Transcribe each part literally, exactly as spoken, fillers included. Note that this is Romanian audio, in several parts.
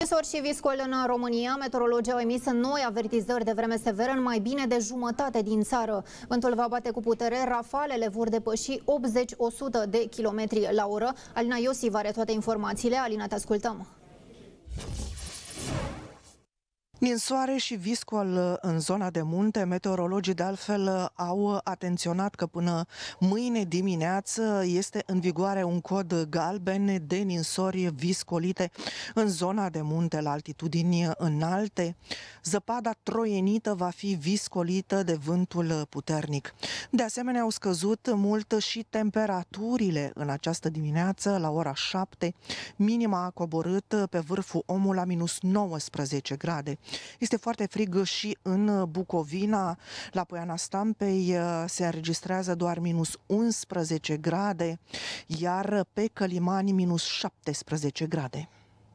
Nisor și viscol în România. Meteorologii au emis noi avertizări de vreme severă în mai bine de jumătate din țară. Vântul va bate cu putere, rafalele vor depăși optzeci la o sută de kilometri la oră. Alina Iosif are toate informațiile. Alina, te ascultăm. Ninsoare și viscol în zona de munte. Meteorologii de altfel au atenționat că până mâine dimineață este în vigoare un cod galben de ninsori viscolite în zona de munte la altitudini înalte. Zăpada troienită va fi viscolită de vântul puternic. De asemenea, au scăzut mult și temperaturile în această dimineață. La ora șapte, minima a coborât pe vârful Omul la minus nouăsprezece grade. Este foarte frig și în Bucovina. La Poiana Stampei se înregistrează doar minus unsprezece grade, iar pe Călimani minus șaptesprezece grade.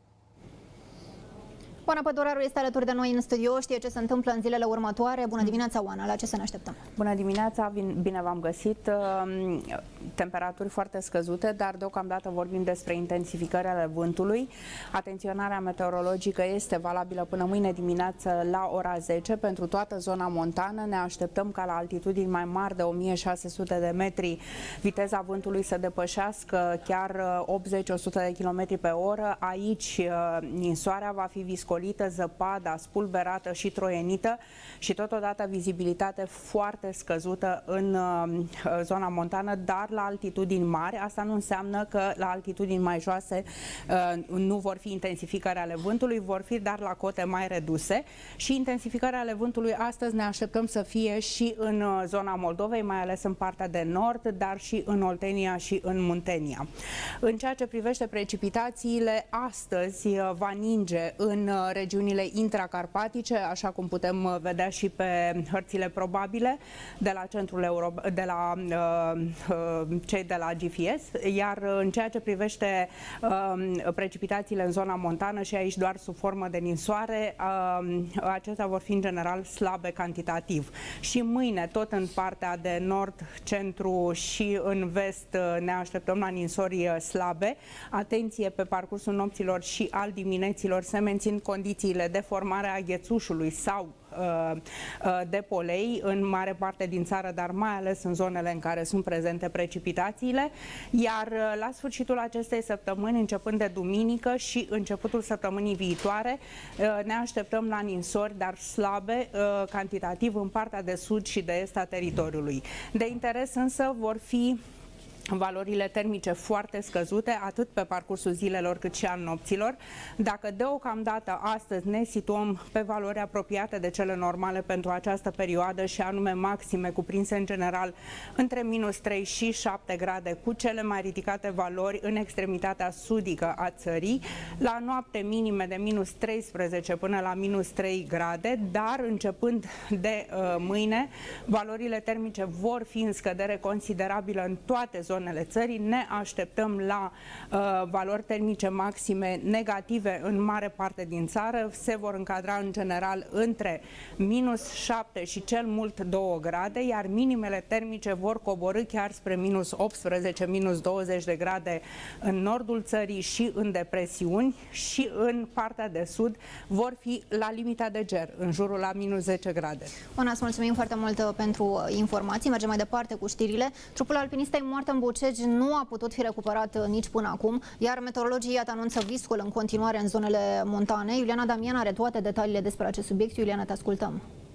Oana Păduraru este alături de noi în studio, știe ce se întâmplă în zilele următoare. Bună dimineața, Oana, la ce să ne așteptăm? Bună dimineața, bine v-am găsit. Temperaturi foarte scăzute, dar deocamdată vorbim despre intensificări ale vântului. Atenționarea meteorologică este valabilă până mâine dimineață la ora zece pentru toată zona montană. Ne așteptăm ca la altitudini mai mari de o mie șase sute de metri viteza vântului să depășească chiar optzeci la o sută de kilometri pe oră. Aici ninsoarea va fi viscolită, zăpada spulberată și troienită și totodată vizibilitate foarte scăzută în uh, zona montană, dar la altitudini mari. Asta nu înseamnă că la altitudini mai joase uh, nu vor fi intensificări ale vântului, vor fi dar la cote mai reduse și intensificări ale vântului astăzi ne așteptăm să fie și în uh, zona Moldovei, mai ales în partea de nord, dar și în Oltenia și în Muntenia. În ceea ce privește precipitațiile, astăzi uh, va ninge în uh, regiunile intracarpatice, așa cum putem vedea și pe hărțile probabile de la centrul Euro, de la uh, cei de la G F S, iar în ceea ce privește uh, precipitațiile în zona montană și aici doar sub formă de ninsoare, uh, acestea vor fi în general slabe cantitativ. Și mâine, tot în partea de nord, centru și în vest, ne așteptăm la ninsori slabe. Atenție, pe parcursul nopților și al dimineților se mențin condițiile de formare a ghețușului sau uh, uh, de polei în mare parte din țară, dar mai ales în zonele în care sunt prezente precipitațiile, iar uh, la sfârșitul acestei săptămâni, începând de duminică și începutul săptămânii viitoare, uh, ne așteptăm la ninsori, dar slabe, uh, cantitativ, în partea de sud și de est a teritoriului. De interes însă vor fi valorile termice foarte scăzute, atât pe parcursul zilelor cât și al nopților. Dacă deocamdată astăzi ne situăm pe valori apropiate de cele normale pentru această perioadă și anume maxime cuprinse în general între minus trei și șapte grade, cu cele mai ridicate valori în extremitatea sudică a țării, la noapte minime de minus treisprezece până la minus trei grade, dar începând de uh, mâine, valorile termice vor fi în scădere considerabilă în toate zonele țării. Ne așteptăm la uh, valori termice maxime negative în mare parte din țară. Se vor încadra în general între minus șapte și cel mult două grade, iar minimele termice vor coborî chiar spre minus optsprezece, minus douăzeci de grade în nordul țării și în depresiuni, și în partea de sud vor fi la limita de ger, în jurul la minus zece grade. Oana, îți mulțumim foarte mult pentru informații. Mergem mai departe cu știrile. Trupul alpinistei moartă în Bucegi nu a putut fi recuperat nici până acum, iar meteorologii iată anunță viscol în continuare în zonele montane. Iuliana Damian are toate detaliile despre acest subiect. Iuliana, te ascultăm.